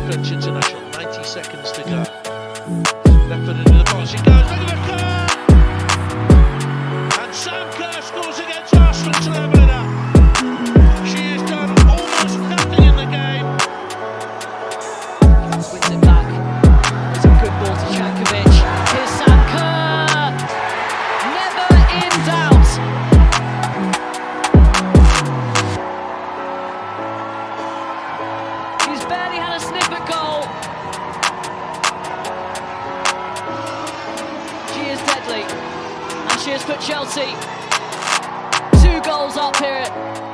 French international. 90 seconds to go. Left foot into the box. He goes. Look at Kerr! And Sam Kerr scores against Arsenal to level it up. She has done almost nothing in the game. Wins it back. It's a good ball to Čanković. Here's Sam Kerr. Never in doubt. She's barely had a sniff at goal. She is deadly. And she has put Chelsea 2 goals up here.